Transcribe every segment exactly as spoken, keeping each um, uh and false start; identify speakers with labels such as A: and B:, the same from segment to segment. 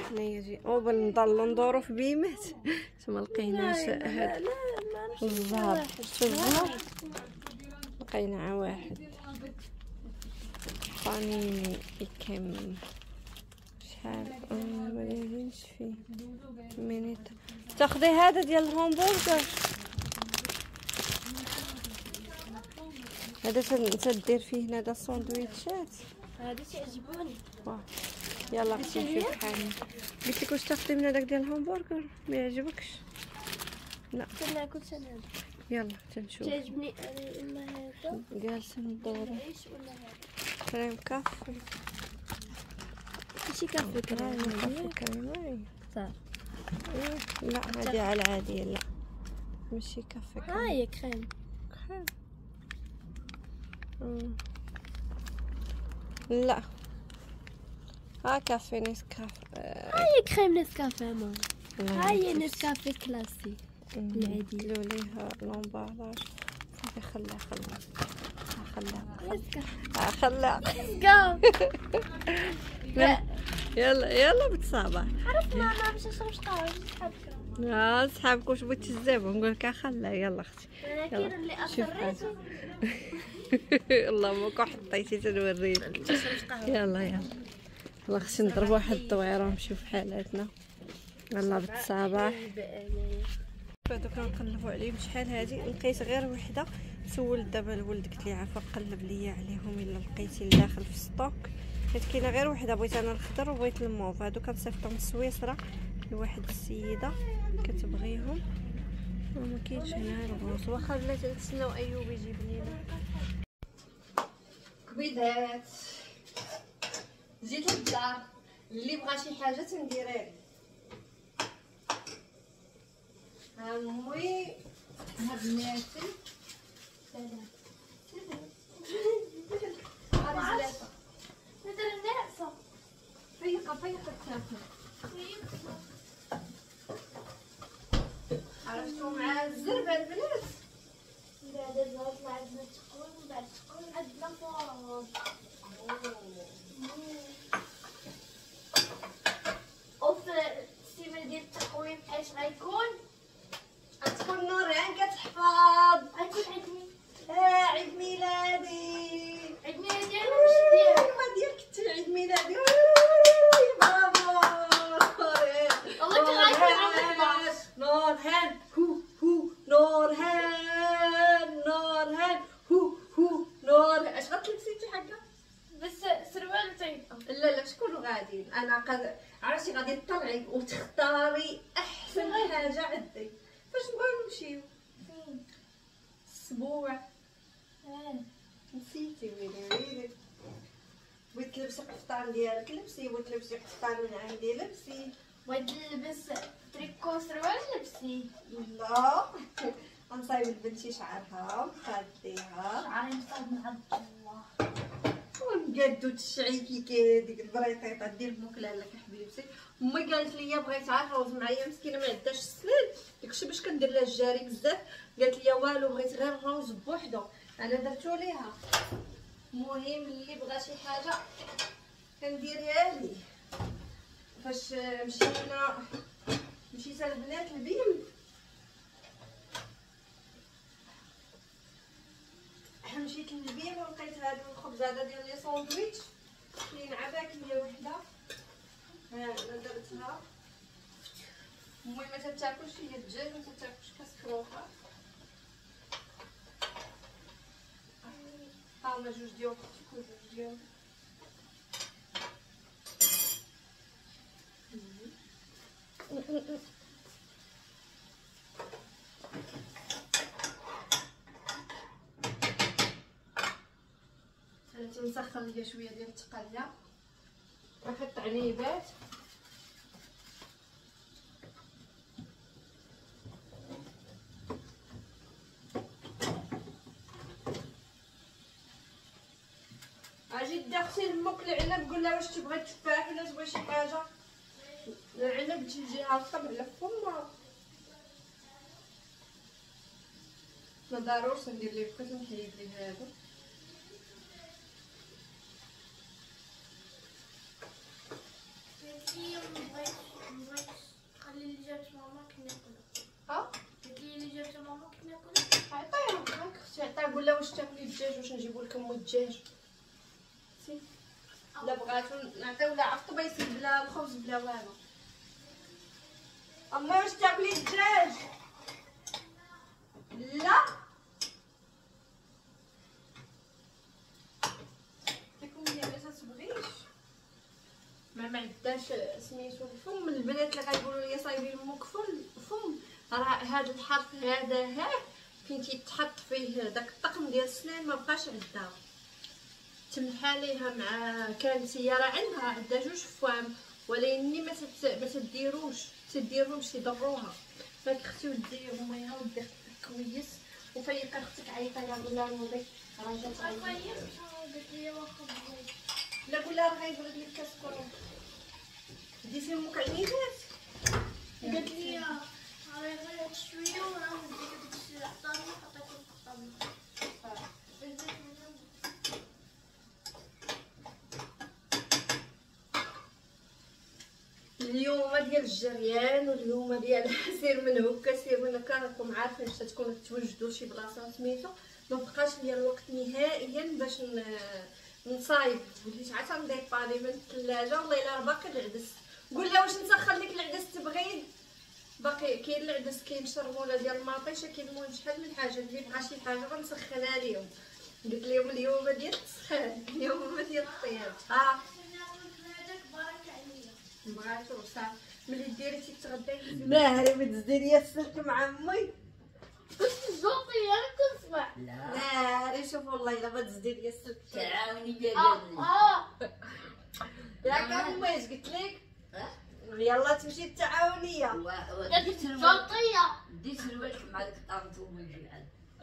A: هنايا جي او بنضلو ندورو في بيمات ما لقيناش هاد الزهر. شتو الزهر لقينا عا واحد فانيني كم شحال ما يبينش فيه مينيت. تاخدي هذا ديال الهامبرغر هذا تدير فيه هنا دا الساندويتشات
B: هادو تعجبوني.
A: يلا اختي نشوف بحالي. قلت لك واش تاخدي من هذاك ديال الهامبرغر ما يعجبكش؟ لا
B: كنا كل سنه
A: يلا تنشوف.
B: تعجبني اما هذا
A: جالسه ندورو
B: العيش ولا هذا
A: كريم كافي.
B: ماشي كافي كريم
A: كافي كريم
B: صح.
A: لا هذه على العاديه لا ماشي كافي كريم.
B: ها هي كريم
A: كريم لا ها كافي نسكافيه.
B: ها هي كريم نسكافيه ماما. ها هي نسكافيه كلاسيك العادي.
A: قالوا ليها لومبالاج صافي خليها خليها خليها خليها خليها يلا يلا بالصباح.
B: عرفت ماما باش نشرب قهوه صحابك.
A: اه صحابك واش بغيتي الزبون نقول لك خليها يلا اختي.
B: ولكن اللي اصريتو
A: اللهم كون حطيتي تنوريك. يلا يلا يلا خصني نضرب واحد الدويره ونمشيو في حالاتنا. يلا بالصباح. بعدا كنقلبوا عليهم شحال هادي لقيت غير وحده. سولت دابا الولد قلت لي عافاك قلب ليا عليهم الا لقيتي لداخل في ستوك حيت كاينه غير وحده. بغيت انا الخضر وبغيت الموف. هادو كنصيفطهم من سويسرا لواحد السيده كتبغيهم وما كاينش هنا الغوص. واخا بلاتي نتسناو ايوب يجيب لينا كبيدات. جيت للدار اللي بغى شي حاجه تنديرها لي. ها امي هاد بناتي سلام سلام هادي
B: ندير الناقصه
A: فيقه فيقه تاكل عرفتو مع الزربه البنات.
B: بعد الزهر عندنا تكون وبعد تكون عندنا فراغ. وفي السيمه ديال التقويم اش غيكون؟
A: غتكون نوران كتحفظ.
B: غيكون عيد ميلادي.
A: اه عيد ميلادي.
B: عيد ميلادي انا ماشي ديالك.
A: ما ديالك انت عيد ميلادي. برافو
B: والله كان غيكون عمرك
A: نورهان هو هو نورهان نورهان هو هو نور. اش غتلبسي انت حقا؟
B: بس سروال وطيبه.
A: لا لا شكون غاديين؟ انا قد عرفتي غادي تطلعي وتختاري احسن حاجه عندك. فاش نبغيو نمشيو؟
B: فين؟
A: الاسبوع.
B: اه
A: نسيتي ويلي ويلي. بغيت تلبسي قفطان ديالك لبسي. بغيت تلبسي قفطان من عندي لبسي.
B: بغيت نلبس تريكو سروال لبسي.
A: لا غنصايب لبنتي شعرها وخديها
B: شعري مصاب من عند الله
A: ونقادو تشعي كي كاين ديك البريطيطه ديال المكله لك حبيبتي. امي قالت لي بغيت عاد روز معايا مسكينه ما عندهاش السنان داكشي باش كندير لها الجاري بزاف. قالت لي والو بغيت غير الروز بوحدو انا درتو ليها. المهم اللي بغى شي حاجه كنديرها ليه. فاش مشينا مشيت البنات البيم مشيت للبيم ولقيت هاد الخبز هذا ديال لي ساندويتش كاين عباكيه وحده. ها انا درتها. المهم ما تاكلش هي الدجاج ما تاكلش كسكروطه. ها هما جوج ديال اختك وجوج ديال نسخن ليا شويه ديال التقليه. نحط عنيبات اجي داختي لمك العنب قول لها واش تبغي تفاح ولا تبغي شي حاجه. العنب تجي هاكا على فمها. ما ضروريش ندير ليه بقيت نحيد ليه هذا.
B: قلتي مبغيتش مبغيتش تخلي اللي جابت ماما كناكلو.
A: ها
B: قلت لي اللي جابت ماما كناكلو.
A: عطيها هاك اختي عطيها. قول لها واش تاكلي الدجاج، واش نجيبو لك ام الدجاج. سي لا بغاتو نعطيو لها عرفتو بيسي بلا الخبز بلا والو. امي واش تاكلي الدجاج؟ لا ديكم ديال ما تبغيش ما معداش سميتو الفم. البنات اللي غايقولوا لي صايبين مكفل فم، راه هذا الحرف هذا ها فين تيتحط فيه داك الطقم ديال السنان ما بقاش عندها. تملح عليها مع كانت هي راه عندها عندها جوج فوام، ولكن ما ما تديروش تديرهمش تضروها. فهاد اختي ودي اميها ودي كويس وفيقي اختك عيطي لها قول لها نوضي راه جات غايبه.
B: قالت لي واخا بغيت.
A: لا قول لها راه غايبرد لك كاس كروم. ديتي امك عنيدات
B: قالت لي غير غير شويه وراه نديك داك الشيء اللي عطاني حطيته في الطابله.
A: اليوم ديال الجريان واليوم ديال سير من هكا سير من هكا. راكم عارفين باش تكونوا توجدوا شي بلاصه سميتو ما بقاش ليا الوقت نهائيا باش نصايب. وليت عاد تنديباري من الثلاجه والله الا باقي العدس. قول لها واش نسخن لك العدس تبغين؟ باقي كاين العدس كاين شرموله ديال المطيشه كاين المهم شحال من حاجه اللي بغى شي حاجه غنسخنها ليهم. قلت لهم اليوم ديال التسخين اليوم ديال الطياب. ها بغاتو صافي ملي ديري تيتغداي ناري ما تزدي ليا السلك مع امي.
B: صوتي انا كنسمع.
A: ناري شوف والله الا ما تزدي ليا السلك
C: تعاوني بيا
B: اه اه
A: ياك امي اش قلت لك؟ يلا تمشي التعاونيه.
C: وديت الوالد
B: صوتيه
C: ديت الوالد مع ديك الطامطوم والجيعان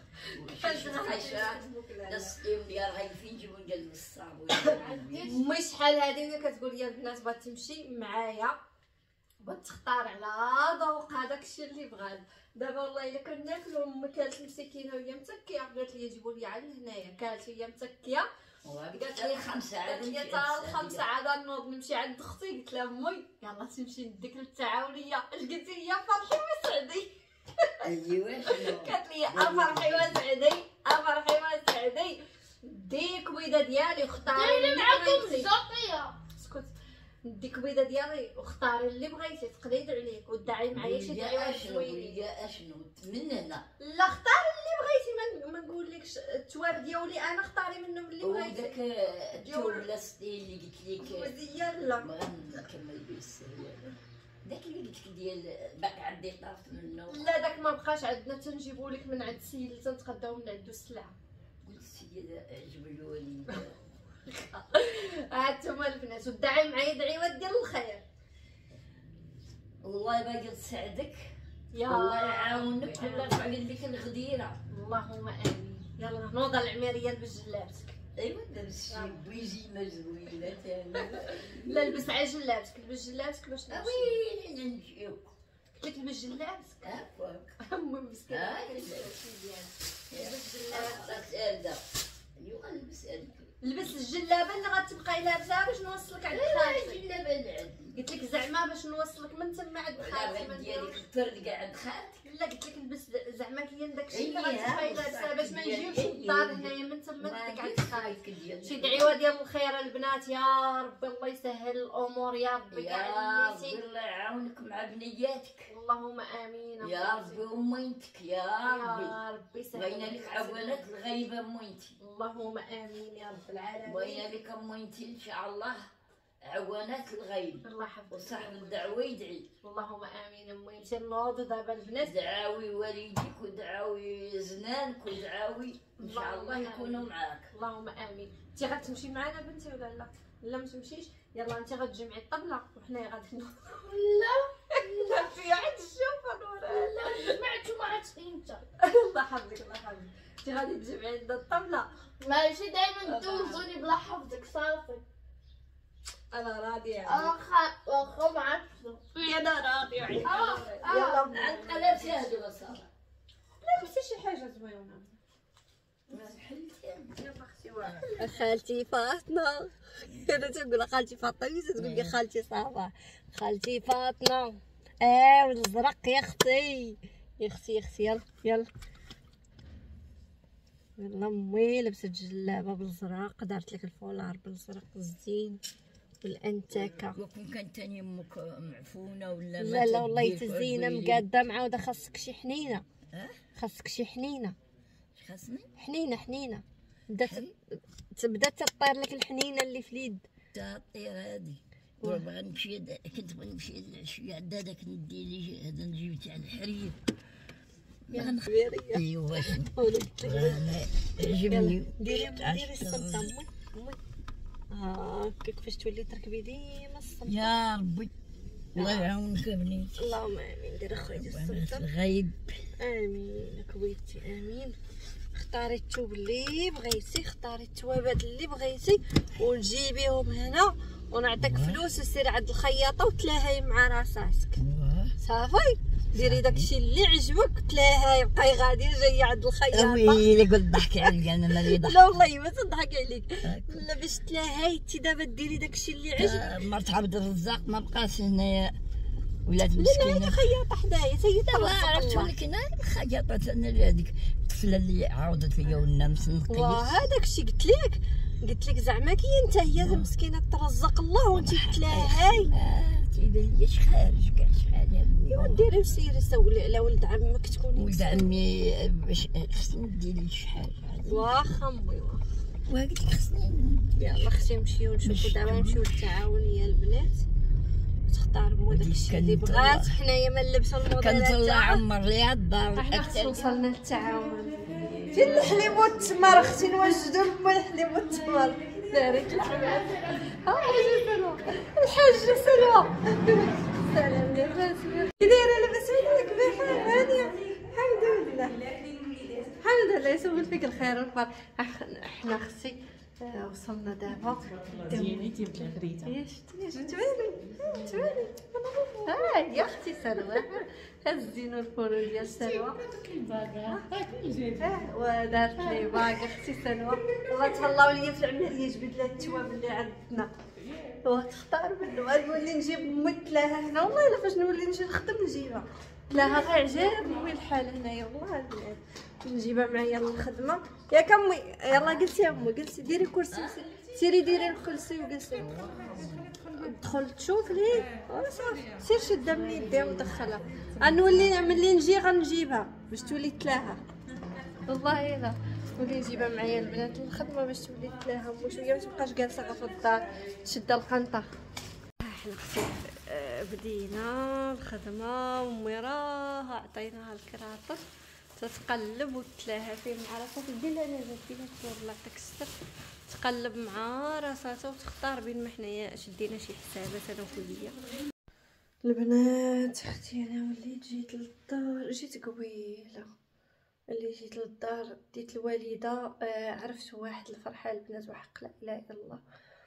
C: دستيهم ديال غايفين جيبو ديال الصابون.
A: امي شحال هادي وهي كتقول لي البنات بغات تمشي معايا بغات تختار على ذوق هذاك الشيء اللي بغات. دابا والله الا كناكلو امي كانت مسكينه وهي متكيه قالت لي جيبوا لي عاد لهنايا. كانت هي متكيه قالت لي
C: خمسة
A: قالت لي تا الخمسة عاد نوض نمشي عند اختي. قلت لها امي يلا تمشي نديك للتعاونيه. اش قلتي لي؟ فرحي وسعدي.
C: ايوا
A: قالت لي افرحي وسعدي افرحي وسعدي دي كبيده ديالي واختاري اللي
B: معكم
A: بغيتي.
B: صوتيه
A: اسكت دي كبيده ديالي واختاري اللي بغيتي تقليد عليك ودعي معايا شي دعوات زوينين.
C: يا اشنو من هنا
A: لا اختاري اللي بغيتي ما نقولكش التوابديه ولي انا اختاري منهم اللي بغيتي.
C: وداك الثوم لاصقي اللي قلت لك
A: مزيان لا
C: ما غنكمل به السهله. داك اللي قلت لك ديال باقي عندي طرف منه.
A: لا داك ما بقاش عندنا تنجيبو لك من عند السيد اللي تنتغداو من عنده السلعه.
C: قلت السيدي عجب الوليد.
A: هانتوما البنات ودعي معايا دعيوات ديال الخير.
C: الله باقي تساعدك
A: يا
C: الله يعاونك ولا يرفع لك الغديره.
A: اللهم امين. يلا نوضه العماريه لبس جلابتك.
C: ايوا لابس شي بويجي مزوينه ثاني.
A: لا لبس على جلابتك لبس جلابتك باش نمشي.
C: ويلي نجيوك
A: قلت لك لبس جلابتك.
C: هاكاك
A: امي مسكينه
C: آه.
A: كلبس ديالها.
C: لبس هذا ايوا نلبس هذيك
A: لبس الجلابه اللي غتبقاي لابسها باش نوصلك عند خالتك.
C: جلابه العد
A: قلت لك زعما باش نوصلك من تما عند خالتك.
C: لا ديالك الفرد كاع عند خالتك.
A: لا قلت لك لبس زعما كاين داكشي اللي
C: إيه،
A: غتبقاي لابسها باش ما نجيوش للدار هنايا من تما ديك عند خالتك.
C: ديالك
A: شي دعيوه ديال الخير البنات يا ربي الله يسهل الامور يا ربي
C: يا
A: كاع
C: ربي
A: النيتي.
C: الله يعاونك مع بنياتك
A: اللهم امين
C: يا ربي ومينتك يا ربي
A: يا ربي سهل.
C: باينه لك عوانات الغيبه مينتي.
A: اللهم امين يا رب العالمين.
C: باينه لك مينتي ان شاء الله عوانات الغيب
A: الله يحفظك
C: وصاحب الدعوه يدعي.
A: اللهم امين. امي نمشي نوض دابا البنات.
C: دعاوي والديك ودعاوي زنانك ودعاوي ان شاء الله يكونوا معاك.
A: اللهم امين. انت غتمشي معنا بنتي ولا لا؟ لا ما تمشيش. يلا انت غتجمعي الطبله وحنايا غادي
B: لا
A: لا في عند الشوفه نوران.
B: لا سمعت ما عرفتش انت.
A: الله يحفظك الله يحفظك. انت غادي تجمعي عندنا الطبله.
B: ماشي دايما دوزوني بلا حفظك صافي.
A: انا راضيه
B: انا خا واخا ما عرفتش.
A: انا راضيه عليك.
B: اه
A: يلا
B: اه
C: عند قلبتي هذه وصافي.
A: لا بس شي حاجه زوينه.
C: ما حلتي
A: يلا اختي واحد خالتي فاطمه انا تنقول خالتي فاطمه تقول لي خالتي صباح، خالتي فاطمه اه والزرق يا اختي يا اختي يا اختي يلا يلا يلا. امي لبست جلابه بالزرق، دارت لك الفولار بالزرق الزين والانتكه.
C: وكون كانت تاني امك معفونه ولا
A: لا لا والله تزينه مقاده معاوده. خاصك شي حنينه، خاصك شي حنينه.
C: خاصني
A: حنينه حنينه بدات تبدا تطير لك الحنينه اللي في اليد.
C: تطير هادي بغا نمشي، كنت بغا نمشي للعشيه عند هذاك ندي ليه هذا نجيب تاع الحرير
A: يا نخبيري.
C: ايوا انا عجبني.
A: ديري ديري الصمته امي امي هاكا كيفاش تولي تركبي ديما الصمته.
C: يا ربي الله يعاونك بنيتي.
A: اللهم امين. ديري اخويا الصمته.
C: الغيب
A: امين كويتي امين. اختاري الثوب اللي بغيتي، اختاري التوابات اللي بغيتي ونجيبيهم هنا ونعطيك فلوس وسيري عند الخياطه وتلاهاي مع راساتك. صافي ديري داكشي اللي عجبك تلاهاي بقاي غادي جايه عند الخياطه.
C: ويلي قلت ضحكي عليا انا مالي ضحك.
A: لا والله ما تضحك عليك. لا باش تلاهاي انت دابا ديري داكشي اللي عجبك.
C: مرت عبد الرزاق ما بقاش هنايا ولات
A: مسكينه. لا لا خياطه حدايا حتى هي
C: دابا عرفت ولكن الخياطه انا اللي هذيك الطفله اللي عاودت ليا ولنا مسنقيس.
A: وهذاك الشيء قلت لك قلت لك زعما كي انت هي مسكينه ترزق الله وانت تلاهاي.
C: اه تيبان لي شخارج كاع شحال.
A: ايوا ديري وسيري سولي على ولد عمك تكوني.
C: ولد عمي باش خصني ندير شي حاجه.
A: واخا امي واخا.
C: وقلت لك خصني.
A: يلا خصني نمشيو نشوفو دابا نمشيو للتعاونيه البنات تختار مو داكشي اللي بغات. حنايا ما نلبسو الموديلات.
C: كنت الله عمر ليها الدار.
A: حنا وصلنا للتعاون. فين الحليب والتمر اختي نوجدو لما الحليب والتمر. دارك الحمام. ها هي سلوى الحاجه سلوى. سلام لاباس كي دايره لاباس عليك بخير هانيه الحمد لله الحمد لله. يسول فيك الخير والفرح. حنا اختي وصلنا دابا.
D: زيني جبت لك ريته.
A: يا شتي جبتوالي جبتوالي. ها يا اختي سلوى هزينو الفرن ديال سلوى. اه ودارت لي باكا اختي سلوى. الله تهلاو ليا في العمليه جبت لها التواب اللي عندنا وتختار منه. غنولي نجيب امي تلاها هنا والله الا فاش نولي نمشي نخدم نجيبها تلاها غير عجبني الحال هنايا والله البنات نجيبها معايا للخدمه. ياك امي يلا قلتي يا امي قلتي ديري كرسي سيري ديري الكرسي وجلسي دخل تشوف ليه صافي سير شدها من يديها ودخلها. غنولي ملي نجي غنجيبها باش تولي تلاها والله الا ولي نجيبها معايا البنات للخدمه باش تولي تلاها مو شويه ما تبقاش جالسه غير في الدار تشد القنطه. حنا اختي بدينا الخدمه وامي راه عطيناها الكراطه تتقلب وتلاها فيه مع راسها. دير لها انا دير لها الله يعطيك الستر. تقلب مع راساتها وتختار بين ما حنايا شدينا شي حسابات انا وخويا. البنات اختي انا وليت جيت للدار جيت قبيله اللي جيت للدار ديت الوالده. آه عرفت واحد الفرحه البنات وحق لا اله الا الله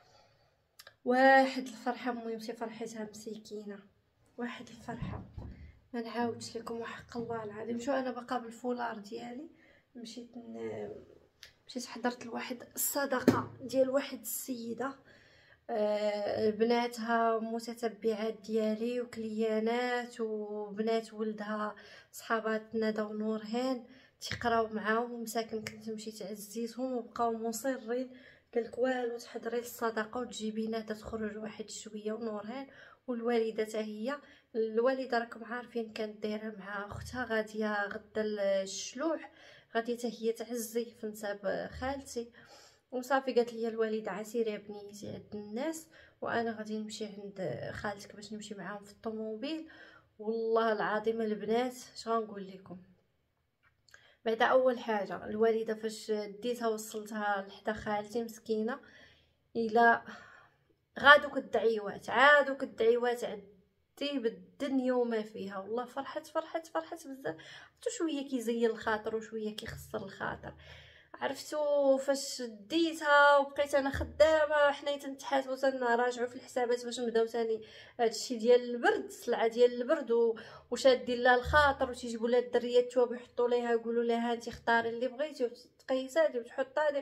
A: واحد الفرحه. المهم شي فرحتها مسكينه واحد الفرحه ما نعاودش لكم وحق الله العظيم. شو انا باقا بالفولار ديالي مشيت ن... مشيت حضرت لواحد الصدقه ديال واحد السيده آه بناتها متتبعات ديالي وكليانات وبنات ولدها صحابات ندى ونورهان تيقراو معاهم مساكن. كنت مشيت عزيتهم وبقاو مصرين قالك والو تحضري الصدقه وتجيبينا تخرج واحد شويه. ونورهان والوالده حتى هي الوالده راكم عارفين كانت دايره مع اختها غاديه غدا الشلوح غاديه حتى هي تعزي في نساب خالتي. وصافي قالت لي الوالده عسيري بنيتي عند الناس وانا غادي نمشي عند خالتك باش نمشي معاهم في الطوموبيل. والله العظيم البنات اش غنقول لكم بعدا اول حاجه الوالده فاش ديتها وصلتها لحدا خالتي مسكينه الى غادوك الدعيوات عادوك الدعيوات عدي بالدنيا وما فيها. والله فرحت فرحت فرحت بزاف. حتى شويه كيزين الخاطر وشويه كيخسر الخاطر. عرفتو فاش ديتها وبقيت انا خدامه حنايا تنتحاسبوا تنراجعوا في الحسابات باش نبداو ثاني هادشي ديال البرد السلعه ديال البرد وشادين لها الخاطر وتيجيبوا لها الدريات التواب يحطوا ليها يقولوا لها انت اختاري اللي بغيتي وتقيسي هادي وتحط هادي.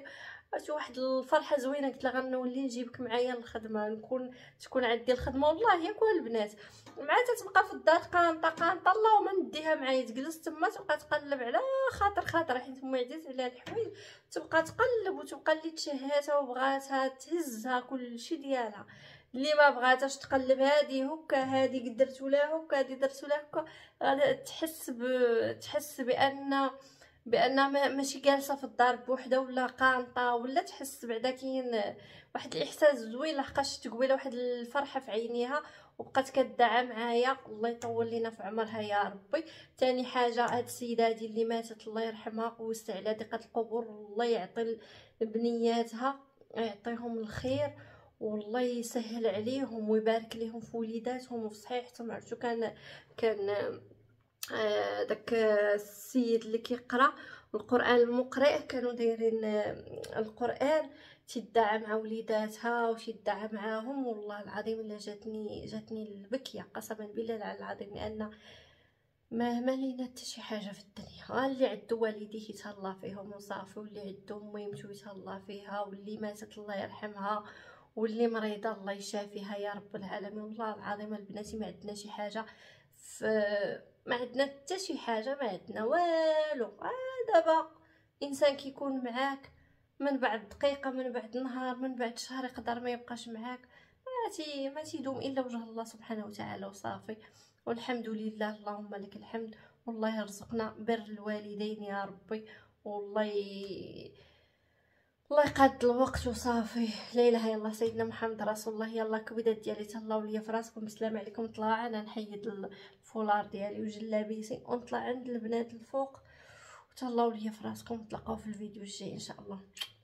A: عرفتي واحد الفرحه زوينه. قلت لها غنولي نجيبك معايا للخدمه، نكون تكون عندي الخدمه. والله ياك البنات مع تتبقى في الدار قانطه قانطه اللهم نديها معايا، تجلس تما تبقى تقلب على خاطر خاطر حيت امي عزيز عليها الحوايج، تبقى تقلب وتبقى اللي تشهاتها وبغاتها تهزها كلشي ديالها، اللي ما بغاتهاش تقلب هادي هكا هادي درتو لها هكا هادي درتو لها هكا، غادا تحس ب... تحس بان بان ماشي جالسه في الدار بوحدها ولا قانطه، ولا تحس بعدا كاين واحد الاحساس زوين لحقاش تقبيله واحد الفرحه في عينيها وبقات كدعى معايا. الله يطول لينا في عمرها يا ربي. تاني حاجه هاد السيده هادي اللي ماتت الله يرحمها ويوسع على ضيقه القبور، الله يعطي بنياتها يعطيهم الخير والله يسهل عليهم ويبارك لهم في وليداتهم وفي صحيحتهم. عرفتو كان كان آه داك السيد اللي كيقرا القران المقرئ كانوا دايرين القران تيدعى مع وليداتها وتيدعى معاهم. والله العظيم الا جاتني جاتني البكيه قسما بالله العظيم، لان ما ما لينا حتى شي حاجه في الدنيا. اللي عنده والديه يتهلا فيهم وصافي، واللي عنده امي يمشيو يتهلا فيها، واللي ماتت الله يرحمها، واللي مريضه الله يشافيها يا رب العالمين. والله العظيم البنات ما عندنا شي حاجه ف... ما عندنا حتى شي حاجه، ما عندنا والو. آه دابا انسان كيكون معاك من بعد دقيقه من بعد نهار من بعد شهر يقدر ما يبقاش معاك، ما تي ما تيدوم الا وجه الله سبحانه وتعالى وصافي. والحمد لله اللهم لك الحمد. والله يرزقنا بر الوالدين يا ربي، والله ي... الله يقاد الوقت وصافي. لا اله الا الله سيدنا محمد رسول الله. يلا كبدات ديالي تهلاو ليا في راسكم. السلام عليكم. نطلع انا نحيد الفولار ديالي وجلابيتي ونطلع عند البنات الفوق وتهلاو ليا في راسكم. نتلاقاو في الفيديو الجاي ان شاء الله.